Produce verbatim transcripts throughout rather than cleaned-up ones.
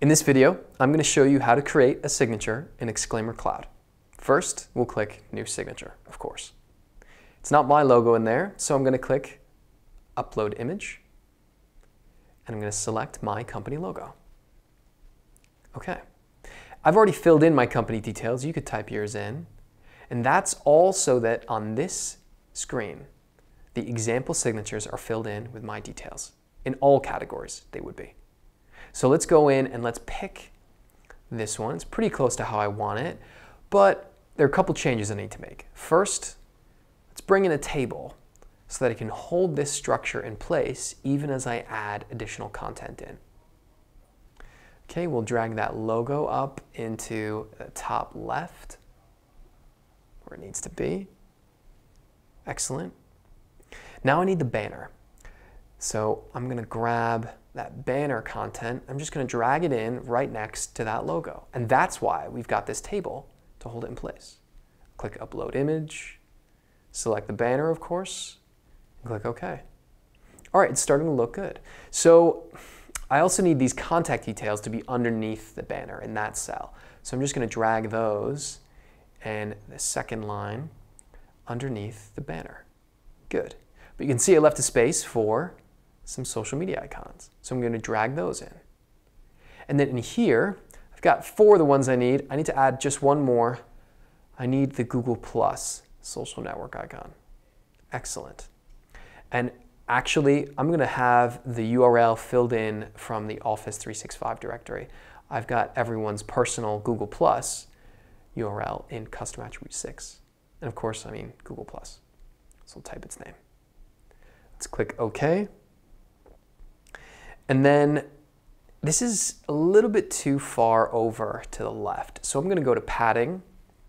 In this video, I'm going to show you how to create a signature in Exclaimer Cloud. First, we'll click New Signature, of course. It's not my logo in there, so I'm going to click Upload Image, and I'm going to select my company logo. Okay. I've already filled in my company details. You could type yours in. And that's all so that on this screen, the example signatures are filled in with my details. In all categories, they would be. So let's go in and let's pick this one. It's pretty close to how I want it, but there are a couple changes I need to make. First, let's bring in a table so that I can hold this structure in place even as I add additional content in. Okay, we'll drag that logo up into the top left where it needs to be. Excellent. Now I need the banner. So I'm going to grab that banner content. I'm just going to drag it in right next to that logo. And that's why we've got this table to hold it in place. Click Upload Image, select the banner, of course, and click OK. All right, it's starting to look good. So I also need these contact details to be underneath the banner in that cell. So I'm just going to drag those and the second line underneath the banner. Good. But you can see I left a space for some social media icons. So I'm going to drag those in. And then in here, I've got four of the ones I need. I need to add just one more. I need the Google Plus social network icon. Excellent. And actually, I'm going to have the U R L filled in from the Office three sixty-five directory. I've got everyone's personal Google Plus U R L in Custom Attribute six. And of course, I mean Google Plus. So we'll type its name. Let's click OK. And then this is a little bit too far over to the left. So I'm going to go to padding.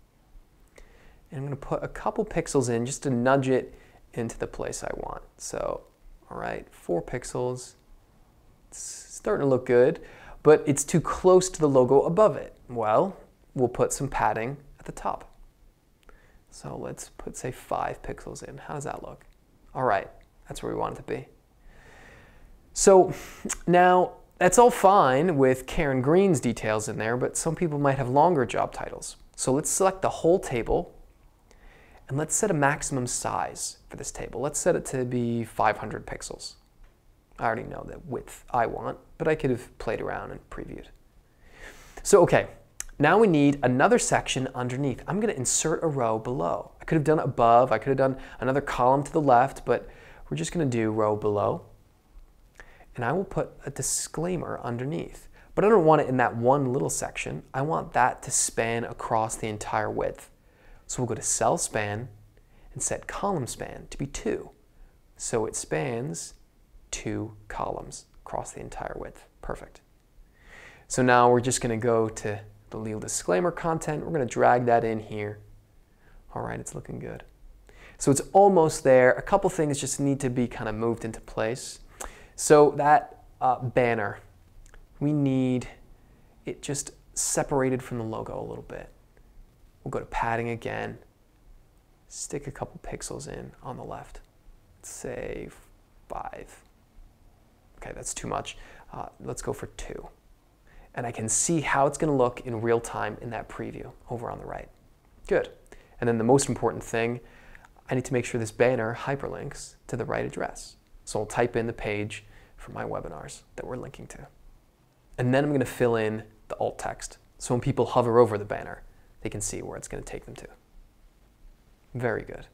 And I'm going to put a couple pixels in just to nudge it into the place I want. So, all right, four pixels. It's starting to look good, but it's too close to the logo above it. Well, we'll put some padding at the top. So let's put, say, five pixels in. How does that look? All right, that's where we want it to be. So now that's all fine with Karen Green's details in there, but some people might have longer job titles. So let's select the whole table and let's set a maximum size for this table. Let's set it to be five hundred pixels. I already know the width I want, but I could have played around and previewed. So okay, now we need another section underneath. I'm going to insert a row below. I could have done it above. I could have done another column to the left, but we're just going to do row below. And I will put a disclaimer underneath. But I don't want it in that one little section. I want that to span across the entire width. So we'll go to Cell Span and set Column Span to be two. So it spans two columns across the entire width. Perfect. So now we're just going to go to the legal disclaimer content. We're going to drag that in here. All right, it's looking good. So it's almost there. A couple things just need to be kind of moved into place. So that uh, banner, we need it just separated from the logo a little bit. We'll go to padding again, stick a couple pixels in on the left. Let's say five. Okay, that's too much. Uh, let's go for two. And I can see how it's going to look in real time in that preview over on the right. Good. And then the most important thing, I need to make sure this banner hyperlinks to the right address. So I'll type in the page for my webinars that we're linking to. And then I'm going to fill in the alt text. So when people hover over the banner, they can see where it's going to take them to. Very good.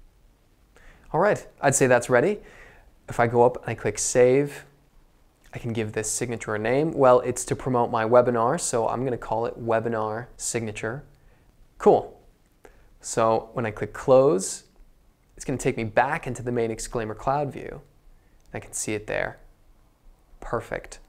All right, I'd say that's ready. If I go up and I click Save, I can give this signature a name. Well, it's to promote my webinar, so I'm going to call it Webinar Signature. Cool. So when I click Close, it's going to take me back into the main Exclaimer Cloud view. I can see it there. Perfect.